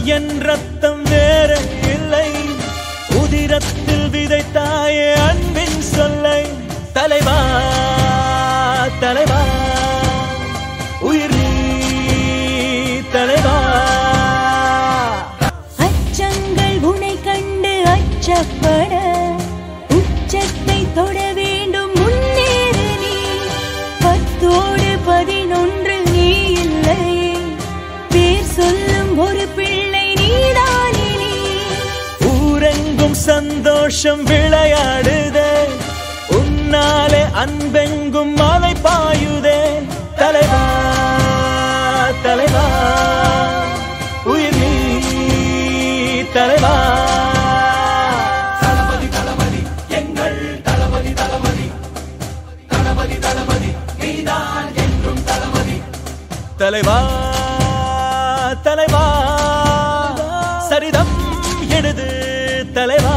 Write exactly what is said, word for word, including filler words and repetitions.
என் ரத்தம் வேற இல்லை உதிரத்தில் விதைத்தாயே அன்பின் சொல்லை தலைவா தலைவா உயிர் நீ தலைவா அச்சங்கள் உன்னை கண்டு அச்சப்பட உச்சத்தை தொட வேண்டும் முன்னேறு நீ பத்தோடு பதினொன்று நீ இல்லை பேர் சொல்லும் ஒரு பிள்ளை நீதானே நீ ஊரெங்கும் சந்தோஷம் விளையாடுதே உன்னாலே அன்பெங்கும் மலை பாயுதே தலைவா தலைவா உயிர் நீ தலைவா தளபதி தளபதி எங்கள் தளபதி தளபதி தளபதி தளபதி நீதான் என்றும் தளபதி தலைவா தலைவா சரிதம் எழுது தலைவா